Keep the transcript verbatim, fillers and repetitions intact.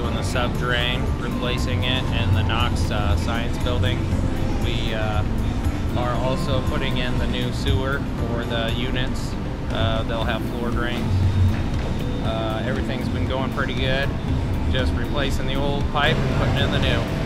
doing the sub drain, replacing it, and the Knox uh, Science Building. We uh, are also putting in the new sewer for the units. Uh, they'll have floor drains. Uh, everything's been going pretty good. Just replacing the old pipe and putting in the new.